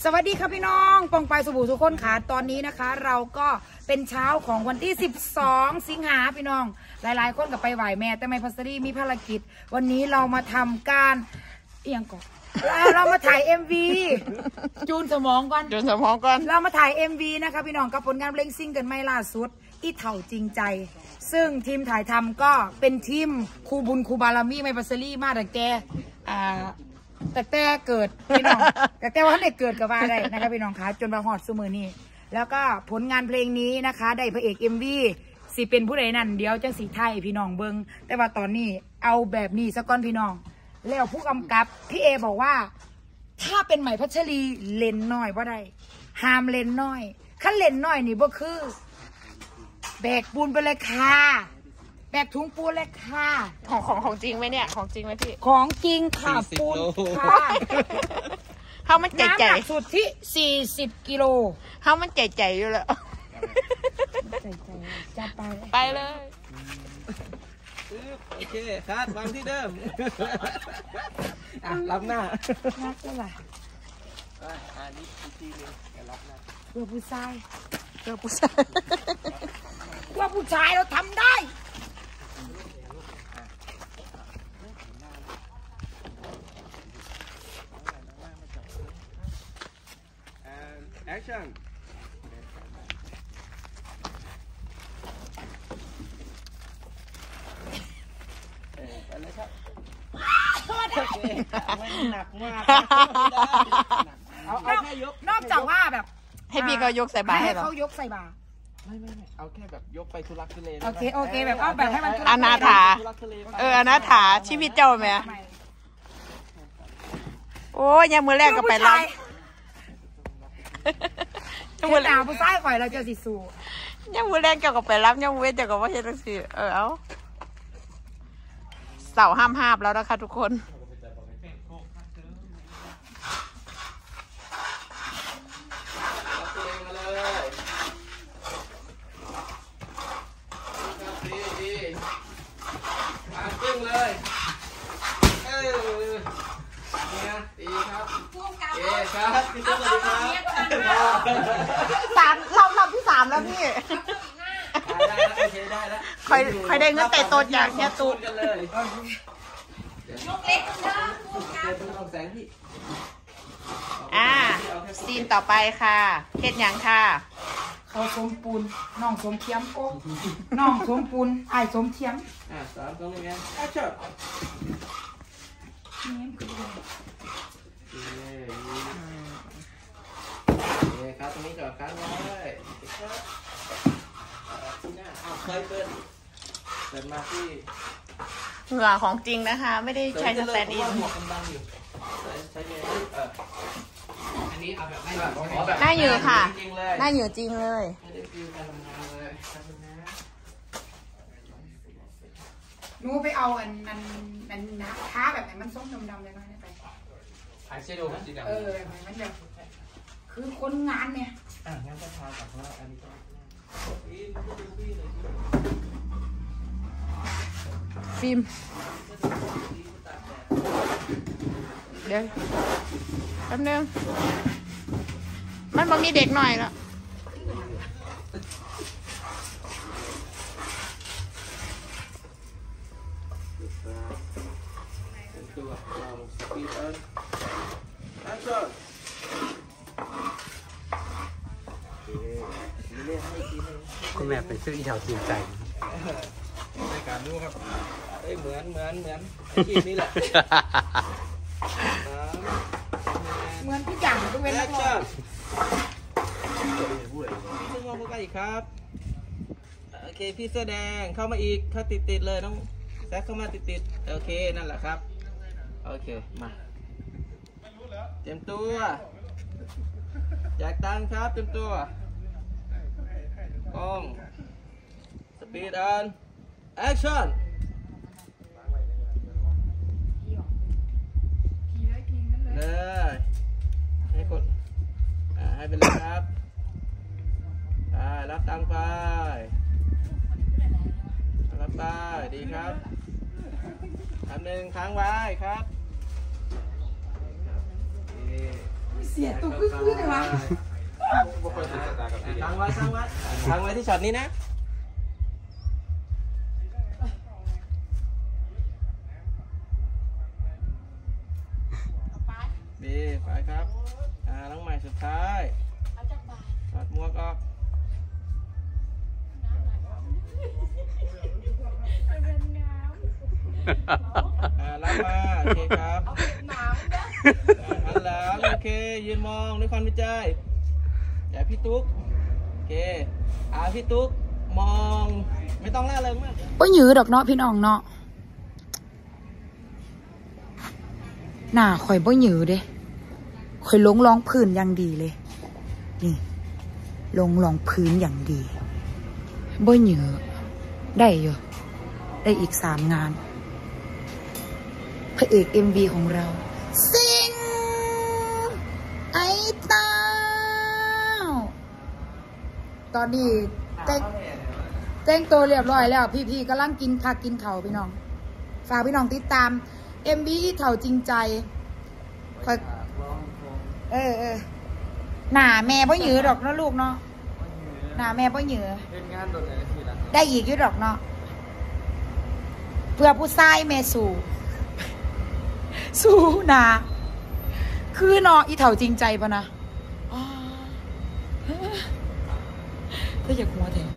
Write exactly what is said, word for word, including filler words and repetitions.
สวัสดีครับพี่น้องปองไปสบู่ทุกคนค่ะตอนนี้นะคะเราก็เป็นเช้าของวันที่สิบสองสิงหาพี่น้องหลายๆคนกับไปไหวแม่แต่ไม่พัสดีมีภารกิจวันนี้เรามาทำการเอียงก่อนเรามาถ่าย เอ็ม วี จูนสมองก่อนจูนสมองก่อนเรามาถ่าย เอ็ม วี นะคะพี่น้องกับผลงานเพลงซิงเกิลใหม่ล่าสุดอีเถ่าจริงใจซึ่งทีมถ่ายทำก็เป็นทีมครูบุญครูบารมีไม่พัสดีมาแต่แกอ่าแต่แต่เกิดพี่น้องแต่แต่ว่าเด็กเกิดกับว่าได้นะคะพี่น้องคะจนมาหอดสมือนี่แล้วก็ผลงานเพลงนี้นะคะได้พระเอก เอ็ม วี สิเป็นผู้ใดนั่นเดี๋ยวจะสีไทยพี่น้องเบิงแต่ว่าตอนนี้เอาแบบนี้สักก้อนพี่น้องแล้วผู้กำกับพี่เอบอกว่าถ้าเป็นใหม่พัชรีเลนน้อยว่าได้ห้ามเลนน้อยขั้นเลนน้อยนี่บ่คือแบกปูนไปเลยค่ะแบกถุงปูนเลยค่ะของของของจริงไหมเนี่ยของจริงไหมพี่ของจริงค่ะปูนค่ะเขามันใจใจน้ำหนักสุดที่สี่สิบกิโลเขามันใจใจอยู่แล้วใจใจจะไปไปเลยโอเคครับวางที่เดิมอ่ะรับหน้านักเท่าไหร่อันนี้อีกทีนึงจะรับหน้าเพื่อผู้ชายเพื่อผู้ชายเพื่อผู้ชายเราทำได้ Action ไปเลยครับไม่หนักมากเอาเอาแค่ยกนอกจากว่าแบบให้พี่เขายกใส่บาให้เขายกใส่บาไม่ไม่ไม่เอาแค่แบบยกไปทุลักทุเลโอเคโอเคแบบเอาแบบให้มันอนาถาเอออนาถาชีวิตเจ้าไหมโอ้ยยังมือแรกก็ไปรับยังมือแรกผู้ชายข่อยเราจะสิสู้ยังมือแรกเกี่ยวกับไปรับยังมือเว้นเกี่ยวกับว่าเฮ็ดจังซี่เออเอาเสาห้ามห้ามแล้วนะคะทุกคนเลยเออเนี่ยดีครับเอ๊ครับพี่เจ้าสวัสดีครับสามรอบรอบที่สามแล้วพี่ได้แล้วโอเคได้แล้วคอยคอยได้เงินเตะตัวจากแค่ตูดกันเลยยกเล็กเด้อแสงพี่อ่าซีนต่อไปค่ะเฮ็ดหยังค่ะเขาสมปูนน้องสมเทียมโอ้น้องสมปูนไอ้สมเทียมอ่าสามตรงนี้ไงแอคชั่นนี่คือเอ๊ะครับตรงนี้ก่อนครับเลยที่หน้าอ้าวเคยเปิดเปิดมาที่เหงื่อของจริงนะคะไม่ได้ใช้สแตนด์อินหมวกกำลังอยู่ใช้เนี่ยเอออันนี้เอาแบบไม่หน้าเหยื่อค่ะหน้าเหยื่อจริงเลยหนูไปเอาอันนั้นอันนะท้าแบบไหนมันส้มดำๆเลยนะไปไอเชโดสีดำเออแบบไหนมันแบบคือคนงานเนี่ยอ่ะงั้นก็ทากับว่าอันนี้ก็ฟิล์มเดี๋ยวแป๊บนึงมันบอกมีเด็กหน่อยแล้วคุณแม่ไปซื้ออีเถาจริงใจในการรู้ครับเอ้ยเหมือนเหมือนเหมือนที่นี่แหละเหมือนทุกอย่างทุกเวลาพี่ซึ่งมองใกล้อีกครับโอเคพี่เสื้อแดงเข้ามาอีกเข้าติดติดเลยน้องแซคเข้ามาติดติดโอเคนั่นแหละครับโอเคมาเตรียมตัวแจกตังค์ครับเตรียมตัวกล้องสปีดอันแอคชั่นเลยให้คนอ่าให้เป็นเลยครับอ่ารับตังค์ไปรับไปดีครับทำหนึ่งค้างไว้ครับเสียตัวคือคือเลยวะตั้งไว้ตั้งไว้ตั้งไว้ที่ช็อตนี้นะดีไปครับอ่าน้องใหม่สุดท้ายถอดหมวกออกอ่ารับมาโอเคครับหันหลังโอเคยืนมองด้วยความมั่นใจอย่าพี่ตุ๊กโอเคอ่าพี่ตุ๊กมองไม่ต้องล่าเริงมากบ่หยือดอกเนาะพี่น้องเนาะหน้าข่อยบ่หยือเด้ข่อยลงรองพื้นอย่างดีเลยนี่ลงรองพื้นอย่างดีบ่หยือได้อยู่ได้อีกสามงานพระเอก เอ็ม วี ของเราซิงไอเต้าตอนนี้แต่งแต่งตัวเรียบร้อยแล้ว พี่ๆกำลังกินผักกินเข่าพี่น้องฝากพี่น้องติดตาม เอ็ม วี เถ่าจริงใจค่อยเออเออหน้าแม่บ่หยือดอกเนาะลูกเนาะหน้าแม่บ่หยือได้อีกอยู่ดอกเนาะเพื่อผู้ชายแม่สู่สู้นะคือเนาะอีเถ่าจริงใจปะนะถ้าอยากหัวแทน